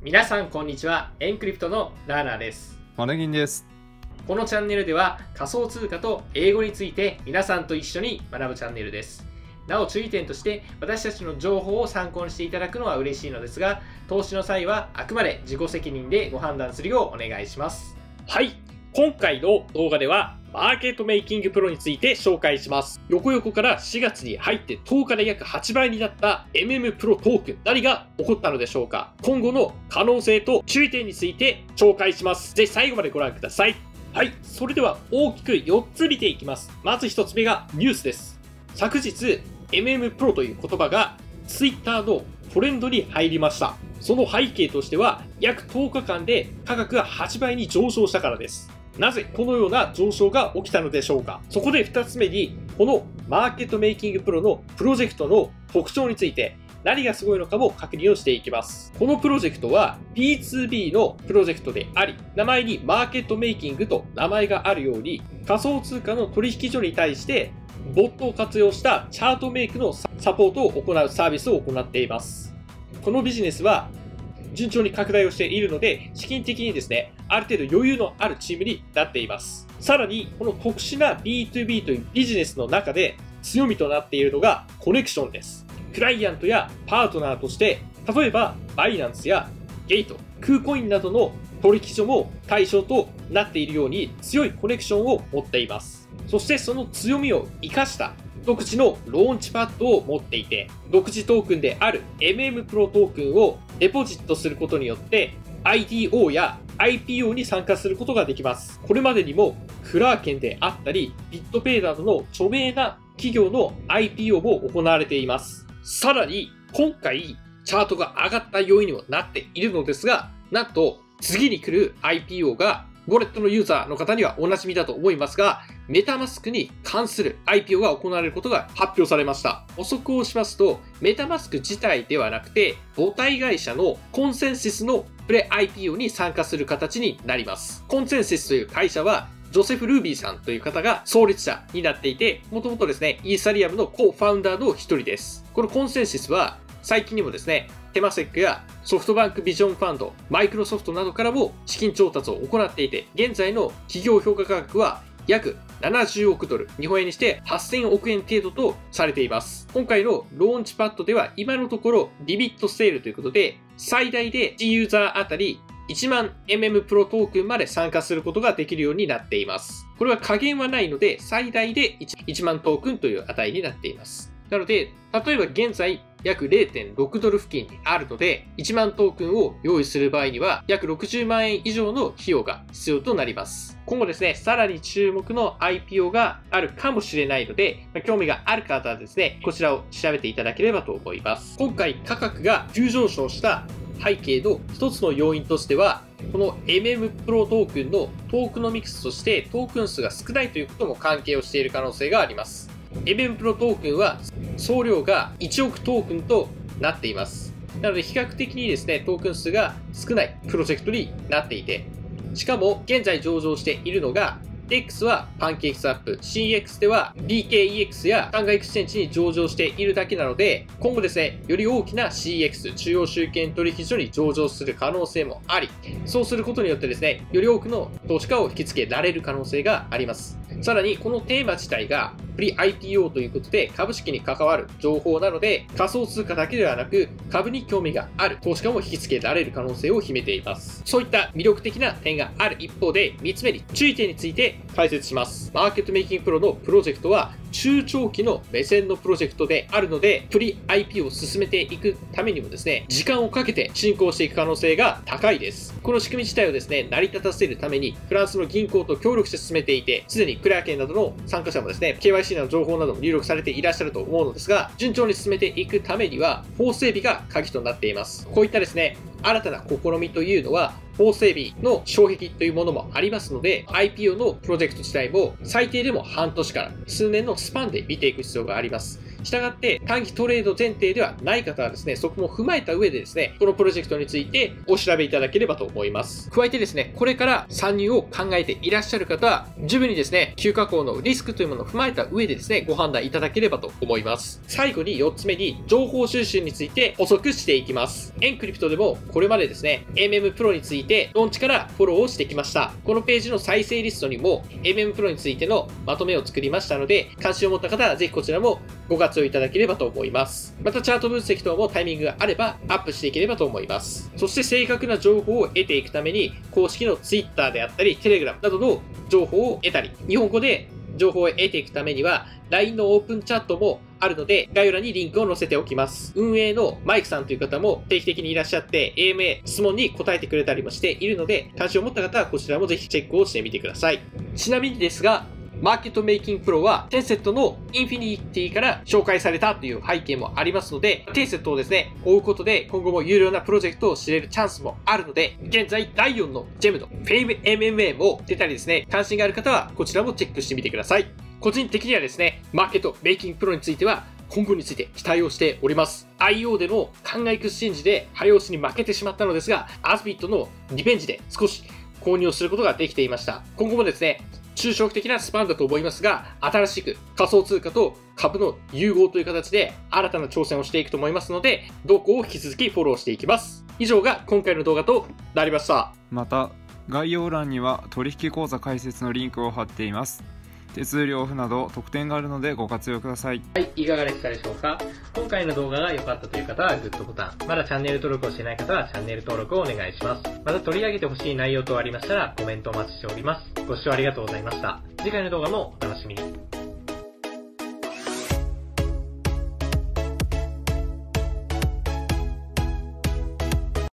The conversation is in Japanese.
皆さんこんにちは。エンクリプトのラーナーです。 マネギンです。 このチャンネルでは仮想通貨と英語について皆さんと一緒に学ぶチャンネルです。なお注意点として私たちの情報を参考にしていただくのは嬉しいのですが、投資の際はあくまで自己責任でご判断するようお願いします。はい、今回の動画ではマーケットメイキングプロについて紹介します。横横から4月に入って10日で約8倍になった MM プロトークン、何が起こったのでしょうか。今後の可能性と注意点について紹介します。ぜひ最後までご覧ください。はい、それでは大きく4つ見ていきます。まず1つ目がニュースです。昨日 MM プロという言葉が Twitter のトレンドに入りました。その背景としては約10日間で価格が8倍に上昇したからです。なぜこのような上昇が起きたのでしょうか。そこで2つ目に、このマーケットメイキングプロのプロジェクトの特徴について何がすごいのかも確認をしていきます。このプロジェクトは B2B のプロジェクトであり、名前にマーケットメイキングと名前があるように、仮想通貨の取引所に対してボットを活用したチャートメイクのサポートを行うサービスを行っています。このビジネスは順調に拡大をしているので、資金的にですね、ある程度余裕のあるチームになっています。さらに、この特殊な B2B というビジネスの中で強みとなっているのがコネクションです。クライアントやパートナーとして、例えばバイナンスやゲート、クーコインなどの取引所も対象となっているように強いコネクションを持っています。そしてその強みを生かした独自のローンチパッドを持っていて、独自トークンである MM プロトークンをデポジットすることによって IDO や IPO に参加することができます。これまでにもクラーケンであったりビットペイなどの著名な企業の IPO も行われています。さらに今回チャートが上がった要因にもなっているのですが、なんと次に来る IPO がウォレットのユーザーの方にはおなじみだと思いますが、メタマスクに関する IPO が行われることが発表されました。補足をしますと、メタマスク自体ではなくて、母体会社のコンセンシスのプレ IPO に参加する形になります。コンセンシスという会社は、ジョセフ・ルービーさんという方が創立者になっていて、もともとですね、イーサリアムのコファウンダーの一人です。このコンセンシスは、最近にもですね、テマセックやソフトバンクビジョンファンド、マイクロソフトなどからも資金調達を行っていて、現在の企業評価価格は約70億ドル、日本円にして8000億円程度とされています。今回のローンチパッドでは今のところリミットセールということで、最大で1ユーザーあたり1万 MM プロトークンまで参加することができるようになっています。これは下限はないので、最大で 1万トークンという値になっています。なので、例えば現在約 0.6 ドル付近にあるので、1万トークンを用意する場合には約60万円以上の費用が必要となります。今後ですね、さらに注目の IPO があるかもしれないので、興味がある方はですね、こちらを調べていただければと思います。今回価格が急上昇した背景の一つの要因としては、この MM プロトークンのトークノミクスとしてトークン数が少ないということも関係をしている可能性があります。MM プロトークンは総量が1億トークンとなっています。なので比較的にですね、トークン数が少ないプロジェクトになっていて、しかも現在上場しているのが X はパンケーキスワップ、CX では BKEX や上海エクスチェンジに上場しているだけなので、今後ですね、より大きな CX、中央集権取引所に上場する可能性もあり、そうすることによってですね、より多くの投資家を引きつけられる可能性があります。さらに、このテーマ自体がプリ IPO ということで株式に関わる情報なので、仮想通貨だけではなく株に興味がある投資家も引きつけられる可能性を秘めています。そういった魅力的な点がある一方で、3つ目に注意点について解説します。マーケットメイキングプロのプロジェクトは中長期の目線のプロジェクトであるので、プリ IP を進めていくためにもですね、時間をかけて進行していく可能性が高いです。この仕組み自体をですね、成り立たせるために、フランスの銀行と協力して進めていて、すでにクラーケンなどの参加者もですね、KYC などの情報なども入力されていらっしゃると思うのですが、順調に進めていくためには、法整備が鍵となっています。こういったですね、新たな試みというのは、法整備の障壁というものもありますので、IPO のプロジェクト自体も最低でも半年から数年のスパンで見ていく必要があります。 したがって短期トレード前提ではない方はですね、そこも踏まえた上でですね、このプロジェクトについてお調べいただければと思います。加えてですね、これから参入を考えていらっしゃる方は、十分にですね、急下降のリスクというものを踏まえた上でですね、ご判断いただければと思います。最後に4つ目に、情報収集について補足していきます。エンクリプトでもこれまでですね、MM プロについてローンチからフォローをしてきました。このページの再生リストにも MM プロについてのまとめを作りましたので、関心を持った方はぜひこちらもご活用いただければと思います。またチャート分析等もタイミングがあればアップしていければと思います。そして正確な情報を得ていくために、公式の Twitter であったり Telegram などの情報を得たり、日本語で情報を得ていくためには LINE のオープンチャットもあるので、概要欄にリンクを載せておきます。運営のマイクさんという方も定期的にいらっしゃって、AMA 質問に答えてくれたりもしているので、関心を持った方はこちらもぜひチェックをしてみてください。ちなみにですが、マーケットメイキングプロはテンセットのインフィニティから紹介されたという背景もありますので、テンセットをですね、追うことで今後も有料なプロジェクトを知れるチャンスもあるので、現在第4のジェムのフェイム MMA も出たりですね、関心がある方はこちらもチェックしてみてください。個人的にはですね、マーケットメイキングプロについては今後について期待をしております。IO での考えエクスチェンジで早押しに負けてしまったのですが、アスビットのリベンジで少し購入をすることができていました。今後もですね、中長期的なスパンだと思いますが、新しく仮想通貨と株の融合という形で新たな挑戦をしていくと思いますので、動向を引き続きフォローしていきます。以上が今回の動画となりました。 また、概要欄には取引口座開設のリンクを貼っています。手数料オフなど特典があるのでご活用ください。 はい、いかがでしたでしょうか。今回の動画が良かったという方はグッドボタン、まだチャンネル登録をしていない方はチャンネル登録をお願いします。また取り上げてほしい内容等ありましたらコメントお待ちしております。ご視聴ありがとうございました。次回の動画もお楽しみに。